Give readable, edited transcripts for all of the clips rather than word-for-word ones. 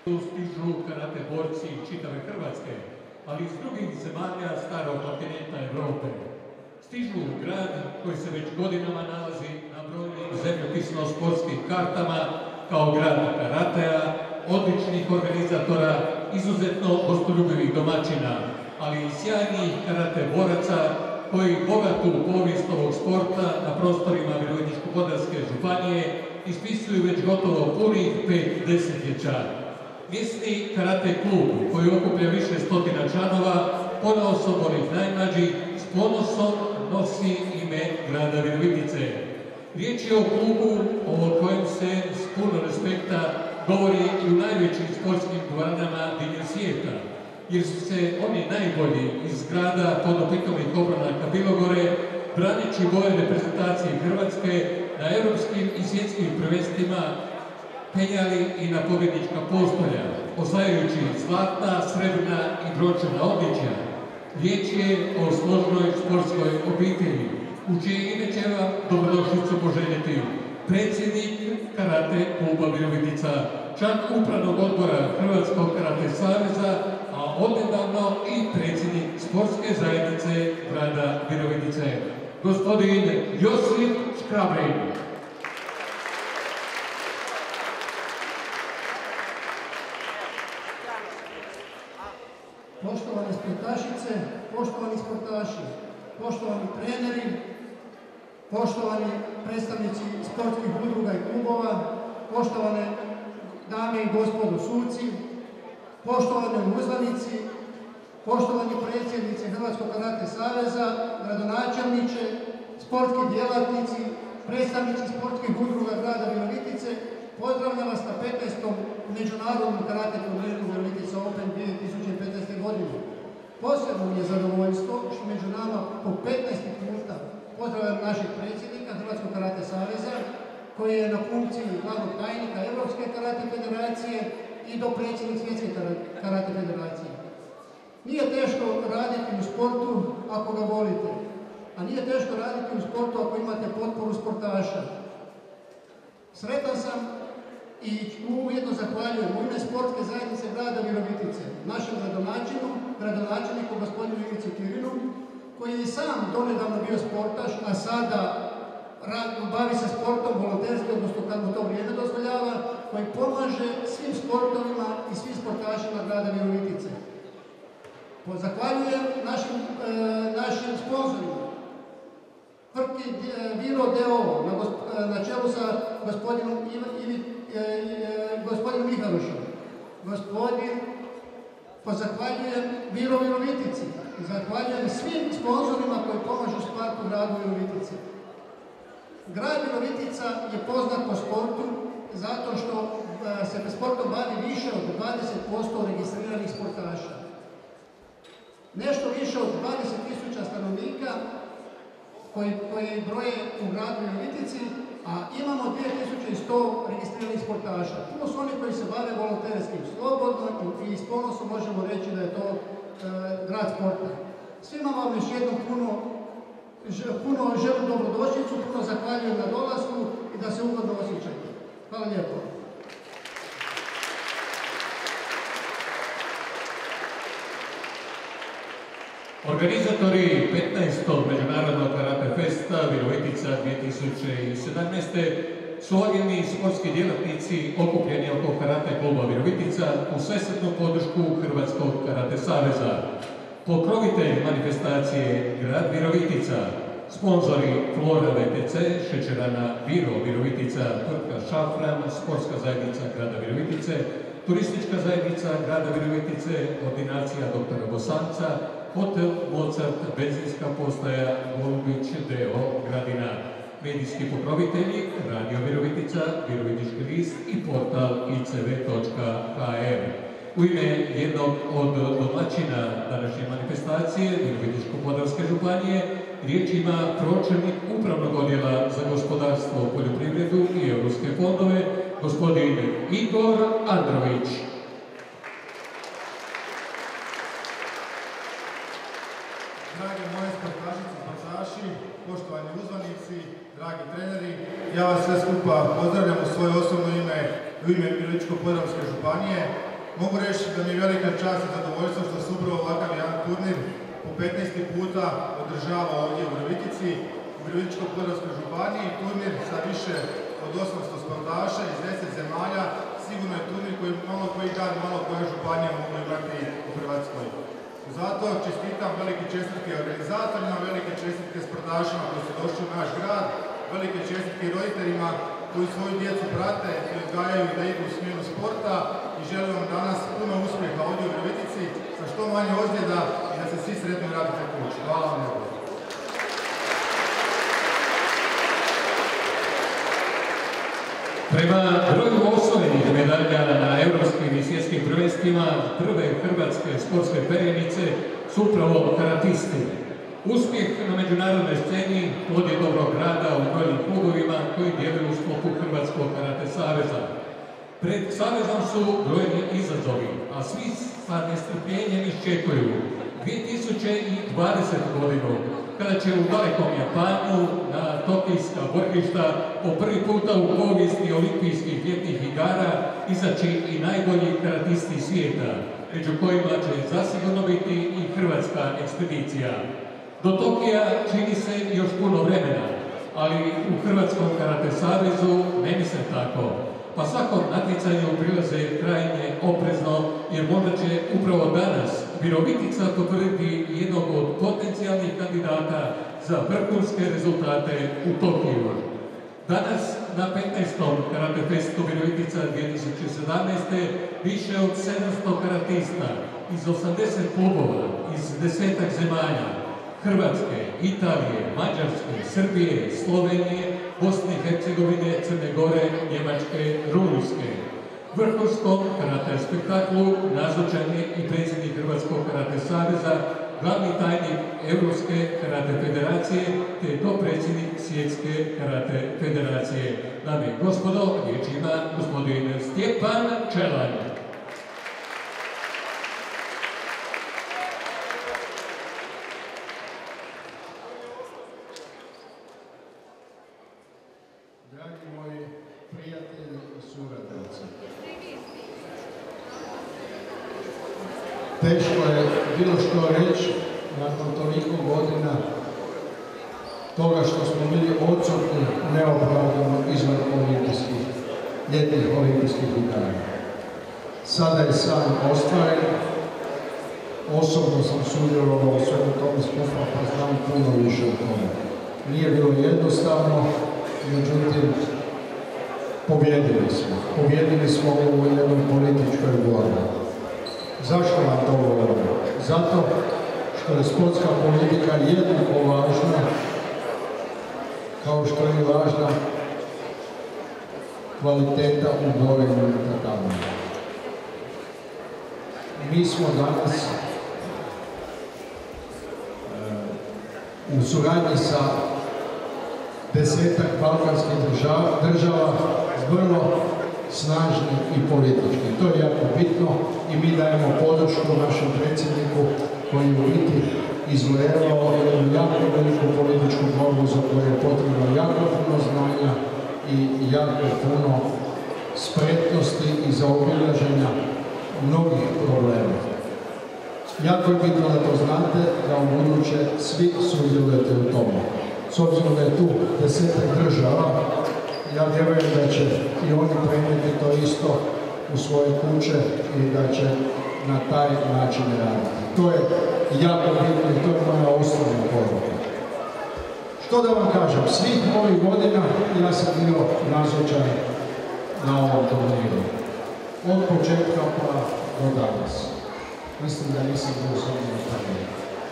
stižu karate borci čitave Hrvatske, ali iz drugih zemalja starog kontinenta Evrope. Stižu u grad koji se već godinama nalazi na brojnim zemljopisno-sportskim kartama kao grad karatea, odličnih organizatora, izuzetno gostoljubivih domaćina, ali i sjajnih karate boraca koji bogatu povijest ovog sporta na prostorima Virovitičko-podravske županije ispisuju već gotovo punih 5 desetljeća. Mjesni karate klub koji okuplja više stotina članova, ponaosob onih najmlađih, s ponosom nosi ime grada Virovitice. Riječ je o klubu o kojem se s puno respekta govori i u najvećim sportskim dvoranama diljem svijeta, jer su se oni najbolji iz grada podopitovnih obranaka Bilogore, braneći boje reprezentacije Hrvatske na europskim i svjetskim prvenstvima, penjali i na pobjednička postolja, osvajajući zlatna, srebrna i brončana odličja. Riječ je o složnoj sportskoj obitelji, u čije ime će vam dobrodošlicu poželjeti predsjednik Karate kluba Virovitica, član upravnog odbora Hrvatskog karate saveza, a odnedavno i predsjednik sportske zajednice grada Virovitice, gospodin Josip Škrabrin. Poštovane sportašice, poštovani sportaši, poštovani treneri, poštovani predstavnici sportskih udruga i klubova, poštovane dame i gospodo suci, poštovani uzvanici, poštovani predsjednici Hrvatskog karate saveza, gradonačelniče, sportski djelatnici, predstavnici sportskih udruga grada Virovitice, pozdravljam vas na 15. Međunarodnom karate turniru Virovitica Open 2015. godine. Posebno mi je zadovoljstvo što među nama po 15. puta pozdravljam našeg predsjednika Hrvatskog karate saveza, koji je na funkciji glavnog tajnika Europske karate federacije i do predsjednik Svjetske karate federacije. Nije teško raditi u sportu ako ga volite, a nije teško raditi u sportu ako imate potporu sportaša. Sretan sam i ujedno zahvaljujem u ime sportske zajednice grada Virovitice, našem gradonačelniku gospodinu Ivici Kirinu, koji je i sam donedavno bio sportaš, a sada bavi se sportom volonterski, odnosno kad mu to vrijeme dozvoljava, koji pomaže svim sportovima i svim sportašima grada Virovitice. Zahvaljujem našim sponzorima, tvrtki Viro d.o. na čelu sa gospodinom Miharušom. Zahvaljujem Viro Virovitici i zahvaljujem svim sponzorima koji pomažu sportu u gradu Virovitici. Grad Virovitica je poznat po sportu zato što se sportom bavi više od 20% registriranih sportaša. Nešto više od 20.000 stanovnika koji broje u gradu Virovitici, a imamo 2100 registriranih sportaša. Puno su oni koji se bave volonterskim, slobodno i s ponosom možemo reći da je to grad sporta. Svima vam još jednom puno želim dobrodošlicu, puno zahvaljujem na dolasku i da se ugodno osjećate. Hvala lijepo. Organizatori 15. Međunarodnog karate festa Virovitica 2017. su ogledni sportski djelatnici okupljeni oko karate kluba Virovitica u svesrdnu podršku Hrvatskog karate saveza. Pokrovitelj manifestacije grad Virovitica, sponzori Flora VTC, šećerana Viro Virovitica, tvrtka Šafran, sportska zajednica grada Virovitice, turistička zajednica grada Virovitice, ordinacija doktora Bosanca, hotel Mozart, benzinska postaja Golubić d.o. Gradina, medijski pokrovitelji Radio Virovitica, Virovitički list i portal icv.hr. U ime jednog od domaćina današnje manifestacije Virovitičko-podravske županije riječ ima pročelnik Upravnog odjela za gospodarstvo, poljoprivredu i europske fondove, gospodin Igor Andrović. Drage moje sportašice, sportaši, poštovani uzvanici, dragi treneri, ja vas sve skupa pozdravljam u svoje osobno ime i u ime Virovitičko-podravske županije. Mogu reći da mi je velika čast i zadovoljstvo što se upravo ovakav jedan turnir po 15. puta održava ovdje u Virovitici, u Virovitičko-podravskoj županiji. Turnir sa više od 800 sportaša iz 10 zemalja. Sigurno je turnir koji malo koji dan, malo koja županija mogu imati u Hrvatskoj. Zato čestitam velike čestitke organizatorima, velike čestitke sportašima koji su došli u naš grad, velike čestitke roditeljima koji svoju djecu prate i odgajaju da idu u smjeru sporta i želim vam danas puno uspjeha ovdje u Virovitici sa što manje ozljeda i da se svi sretno vratite kući. Hvala vam lijepo. Prema broju osvojenih medalja na europskim i svjetskim prvenstvima, prve hrvatske sportske perjanice su upravo karatisti. Uspjeh na međunarodnoj sceni plod je dobrog rada u brojnim klubovima koji djeluju u sklopu Hrvatskog karate saveza. Pred savezom su brojni izazovi, a svi sa nestrpljenjem iščekuju 2020. godinu, kada će u dalekom Japanu na tokijska borilišta po prvi puta u povijesti olimpijskih ljetnih igara izaći i najbolji karatisti svijeta, među kojima će zasigurno biti i hrvatska ekspedicija. Do Tokija čini se još puno vremena, ali u Hrvatskom karate savezu ne misle tako. Pa svakom natjecanju prilaze krajnje oprezno, jer možda će upravo danas Virovitica potvrditi jednog od potencijalnih kandidata za vrhunske rezultate u Tokiju. Danas na 15. Karate Festu Virovitica 2017. više od 700 karatista iz 80 klubova iz 10-ak zemalja Hrvatske, Italije, Mađarske, Srbije, Slovenije, Bosne i Hercegovine, Crne Gore, Njemačke, Rumunjske. Vrhunskom karate spektaklu nazočan je i predsjednik Hrvatskog karate saveza, glavni tajnik Europske karate federacije, te dopredsjednik Svjetske karate federacije. Dame i gospodo, riječ ima gospodin Stjepan Čelan. Dragi moji prijatelji i suradnici, teško je bilo što reći nakon toliko godina toga što smo bili odsutni neopravdano izvan ljetnih olimpijskih igara. Sada je san ostvaren, osobno sam sudjelovao u svemu tome skupa, pa znam puno više o tome. Nije bilo jednostavno, međutim, pobjedili smo u jednoj političkoj borbi. Zašto vam to govorim? Zato što je sportska politika jednako važna kao što je važna kvaliteta u borenju na takavanju. Mi smo danas u suradnji sa 10-ak balkanskih država vrlo snažni i politički. To je jako bitno i mi dajemo podršku našem predsjedniku koji u biti izvojevao jednu jako veliku političku borbu za koju je potrebno jako puno znanja i jako puno spretnosti i zaobilaženja mnogih problema. Jako je bitno da to znate, da u buduće svi sudjelujete u tome. S obzirom da je tu 10-ak država, ja vjerujem da će i oni prenijeti to isto u svoje kuće i da će na taj način raditi. To je jako bitno i to je moja osnovna poruka. Što da vam kažem, svih ovih godina ja sam bio nazočan na ovom turniru. Od početka pa do danas. Mislim da nisam bio samo na turniru.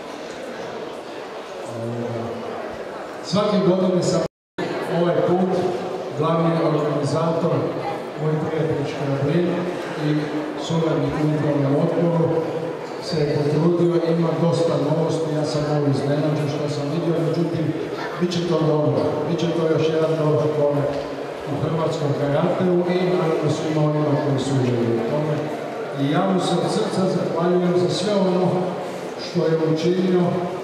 Svake godine sam ovaj put glavni organizator, moj prijatelj Škrablin i suradnik u upravnom odboru se je potrudio, ima dosta novosti, ja sam ovo iznenađen što sam vidio, međutim, bit će to dobro, bit će to još jedan dobar korak u hrvatskom karateu i naravno svima onima koji sudjeluju u tome. I ja mu se od srca zahvaljujem za sve ono što je učinio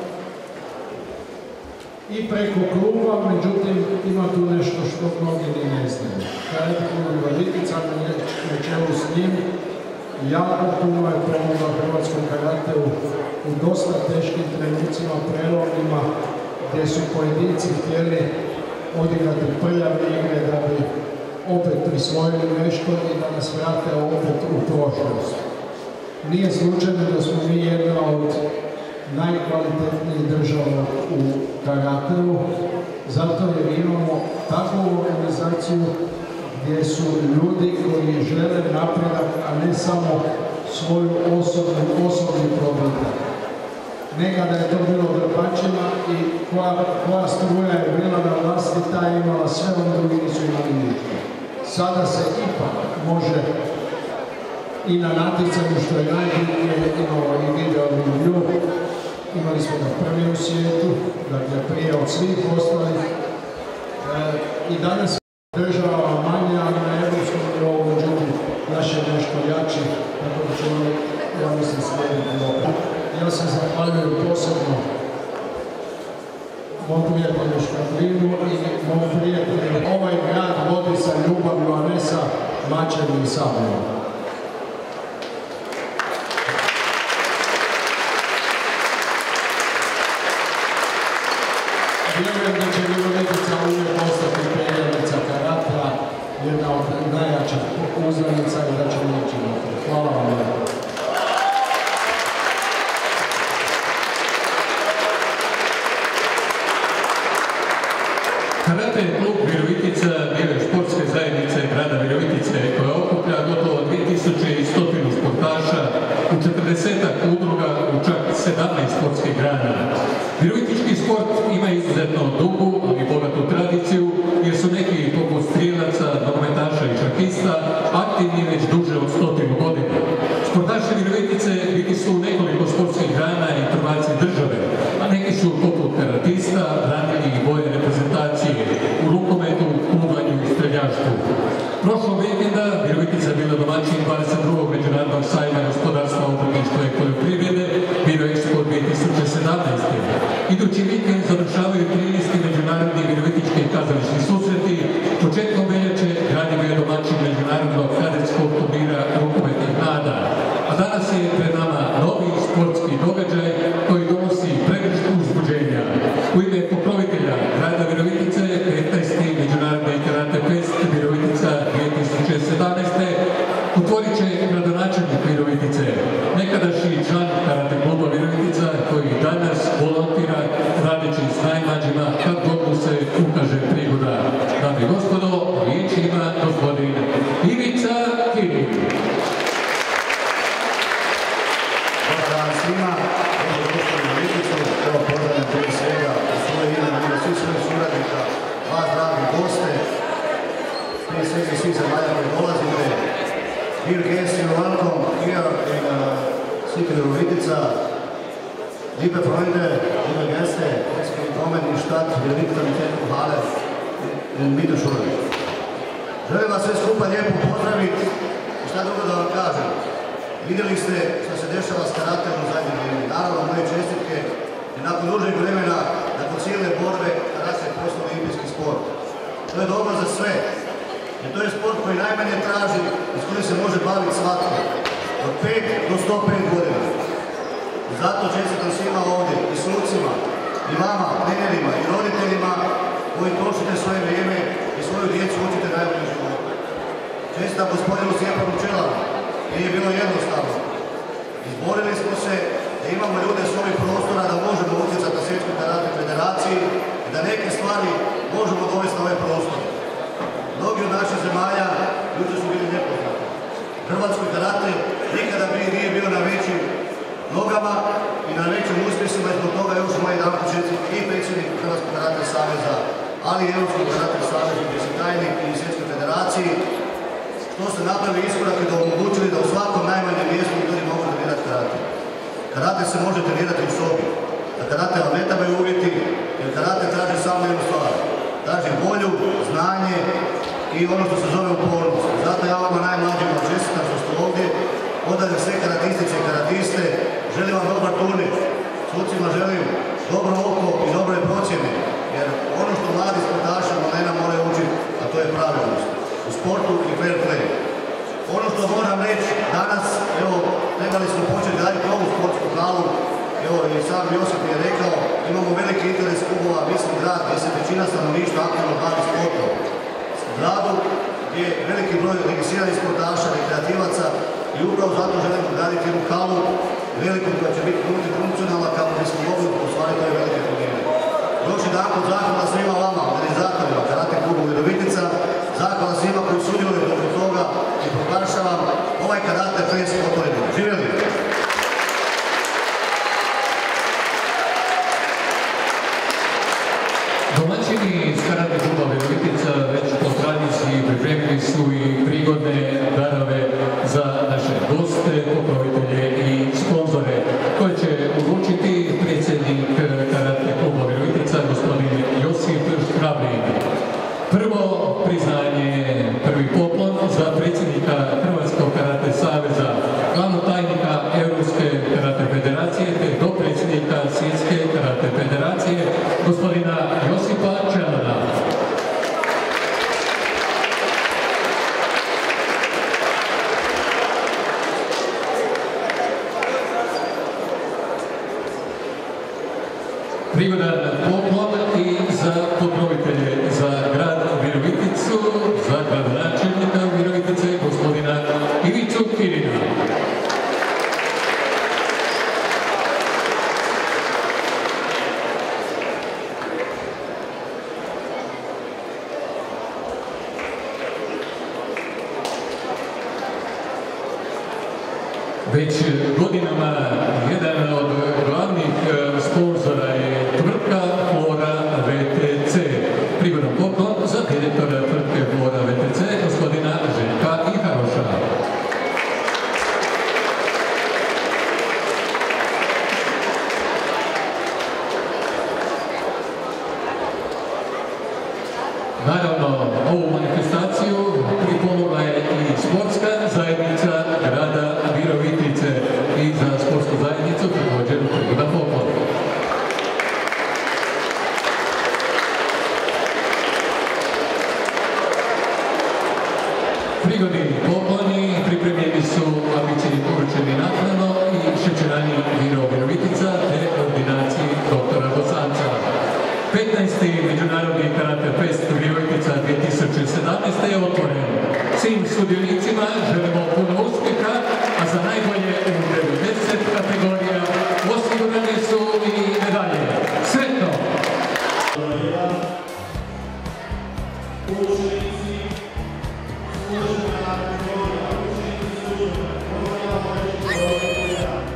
i preko kluba, međutim ima tu nešto što mnogi ni ne znaju. Karate klub Virovitica na čelu s njim jako puno je pomogla hrvatskom karateu u dosta teškim trenucima, prelomima, gdje su pojedinci htjeli odigrati prljave igre da bi opet prisvojili nešto i da nas vrate opet u prošlost. Nije slučajno da smo mi jedna od najkvalitetnijih država u karateu, zato jer imamo takvu organizaciju gdje su ljudi koji žele napredak, a ne samo svoju osobni probitak. Nekada je to bilo drpačima i koja struja je bila na vlasti, ta je imala sve, oni drugi nisu imali ništa. Sada se ipak može i na natjecanju, što je najbitnije, imamo i video review. Imali smo ga prvi u svijetu, dakle prije od svih ostalih. I danas država manja, ali na evropskom nivou, međutim, naš je nešto jači, tako da ćemo, ja mislim, slijediti dobro. Ja se zahvaljujem posebno mom prijatelju Škabrinu i mom prijatelju. Ovaj grad vodi sa ljubavlju, a ne sa mačem i sabljom. Vjerujem da će Virovitica uvijek ostati perjanica karatea, jedna od najjačih uzdanica i da će neći naprijed. Hvala vam lijepo. Karate klub Virovitica bio je športske zajednice grada Virovitice koja okuplja gotovo 2100 sportaša u 40-ak udruga u čak 17 sportskih grana. Virovitički sport ima izuzetno dugu, ali bogatu tradiciju, jer su neki poput strijelaca, nogometaša i šahista aktivni već duže od 100 godina. Sportaši Virovitice bili su u nekoliko sportskih grana i prvaci države, a neki su poput karatista, ranili i boje reprezentacije u rukometu, plovanju i streljaštvu. Prošlog vikenda Virovitica je bila domaćin 22. međunarodnog sajma gospodarstva, obrtništva i poljoprivrede Viro Expo 2017. Idući vikend završavaju 13. međunarodni virovitički kazališni susreti. Početkom veljače grad je bio domaćin međunarodnog kadetskog turnira rukometnih nada. A danas je pred nama novi sportski događaj koji donosi pregršt uzbuđenja. U ime pokrovitelja grada Virovitice 15. međunarodni karate fest Virovitica 2017. otvorit će gradonačelnik Virovitice, nekadašnji član karate kluba Virovitica koji danas volontira radeći s najmlađima kad god mu se ukaže prigoda. Dame i gospodo, riječ ima gospodin Ivica Kirin. Dobar dan svima, dobro došli u Viroviticu. Evo pozdravljam prije svega u svoje ime, u ime svih svojih suradnika, vas dragi goste, prije svega i svih zemalja koji dolazite. Dear guests, you're welcome here in city Virovitica. Liebe Freunde, liebe Gäste, herzlich willkommen in Stadt Virovitica mit Halle in Mittelschule. Želim vas sve skupa lijepo pozdraviti i šta drugo da vam kažem. Vidjeli ste što se dešava s karateom u zadnje vrijeme. Naravno, moje čestitke i nakon dužeg vremena, nakon cijele borbe, karate je postao olimpijski sport. To je dobro za sve. Jer to je sport koji najmanje traži i s kojim se može baviti svatko. Od 5 do 105 godina. I zato čestitam svima ovdje, i sucima, i vama, trenerima, i roditeljima koji trošite svoje vrijeme i svoju djecu učite najbolje životu. Čestitam gospodinu Stjepanu Čelaru. Nije bilo jednostavno. Izborili smo se da imamo ljude s ovih prostora da možemo utjecati na Svjetskoj karate federaciji i da neke stvari možemo dovesti na ovaj prostor. Mnogi od naših zemalja jučer su bili nepoznati. Hrvatskoj karate nikada nije bio na većim nogama i na većim uspjesima i zbog toga još ima jedan početnik i predsjednik Hrvatskog karate saveza, ali i Europskog karate saveza gdje si tajnik i Svjetskoj federaciji, što se napravi iskorake da omogućili da u svakom najmanjem mjestu ljudi mogu trenirati karate. Karate se može trenirati u sobi. Da karate vam ne trebaju uvjeti, jer karate traži samo jednu stvar. Traži volju, znanje i ono što se zove upornost. Zato ja vama najmlađima čestitam što ste ovdje. Pozdravljam sve karatistice i karatiste. Želim vam dobar turnir. Sucima želim dobro oko i dobre procjene. Jer ono što mladi sportaši malena moraju učiti, a to je pravilnost. U sportu i fair play. Ono što moram reći, danas, evo, trebali smo početi raditi novu sportsku halu, evo i sam Josip je rekao, imamo veliki interes klubova, mi smo grad gdje se većina stanovništva aktivno bavi sportom. Gradu gdje je veliki broj registriranih sportaša, rekreativaca i upravo zato želimo graditi jednu halu veliku koja će biti multifunkcionalna kako bismo mogli ostvariti ove velike turniere. Još jedanput zahvala svima vama, organizatorima Karate klubu Virovitica, zahvala svima koji sudjeluju oko toga i proglašavam ovaj Karate Fest otvorenim. Živjeli! Domaćini iz Karate kluba Virovitica već po tradiciji pripremili su i prigodne darove za naše goste, pokrovitelje i sponzore koje će uručiti predsjednik Karate kluba Virovitica gospodin Josip Škrabin. Prvo priznanje, prvi poklon za predsjednika Hrvatskog karate saveza, glavnog tajnika Europske karate federacije te dopredsjednika Svjetske karate federacije gospodina Josipa Čelana. Prigodan poklon i za pokrovitelje za grad Viroviticu, za gradonačelnika Virovitice gospodina Ivicu Kirina. Već godinama jedan od glavnih sponzora je tvrtka Flora VTC. Prigodan poklon za direktora tvrtke Flora VTC, gospodina Željka Iharoša. Naravno, ovu manifestaciju pripomogla je i sportska zajednica grada Virovitice i za sportsku zajednicu također prigodan poklon. Prigodni pokloni pripremljeni su ambiciji poručeni naknadno i šećerani Viro Virovitica te ordinaciji doktora Bosanca. 15. Međunarodni Karate Fest Virovitica 2017. je otvoren. Svim sudionicima želimo puno uspjeha, a za najbolje u 90 kategorija osigurane su i medalje. Sretno! Službena kategorija, učenici službena kategorija,